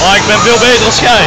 Maar ik ben veel beter als jij.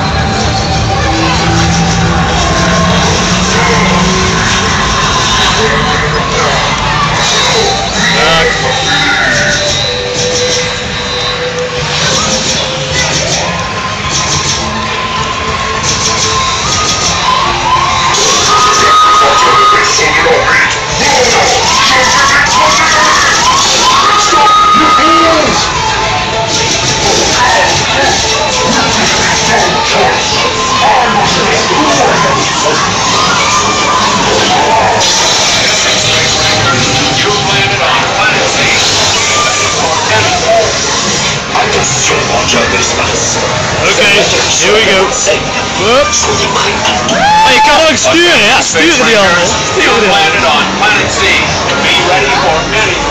Okay, here we go. Whoops. Oh, je kan ook sturen, ja, sturen die allemaal. Sturen die allemaal. Planet C. Be ready for anything.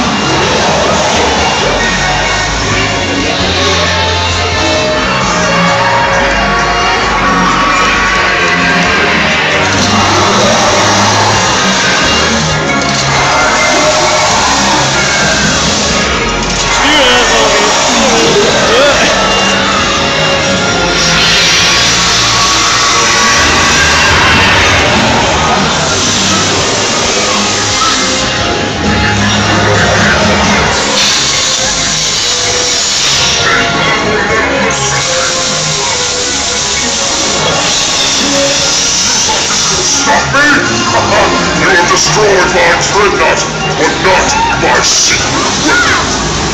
You have destroyed my dreadnought, but not my secret weapon.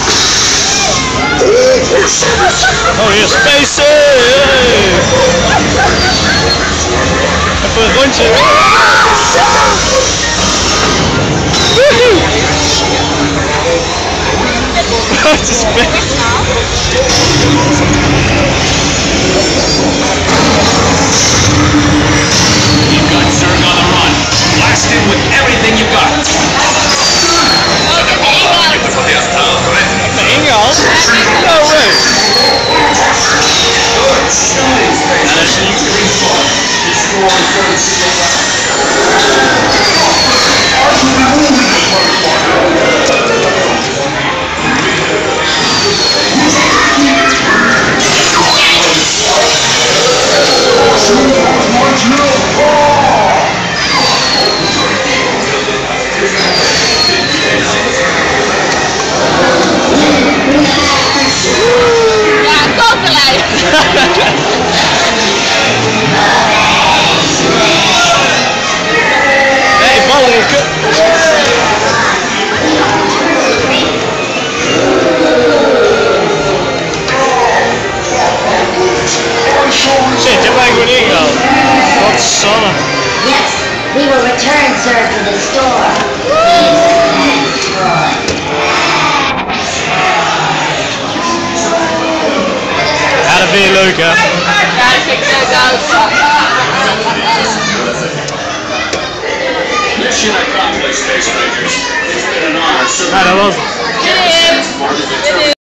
All for service. Oh, hier is Space! Even een rondje. Het is Space! You've got Zerg on the run. Blast him with everything you got. Ingehaald? No way! Nee, ballenken! Shit, je hebt mij gewoon ingehaald. Wat zonne. Yes, we will return, sir, to the store. Please destroy. Ja, dat vind je leuk, hè? Ja, dat vind ik leuk ook. Mission accomplished, Space Rangers. It's been an honor serving. Ja, dat was het. Dit is.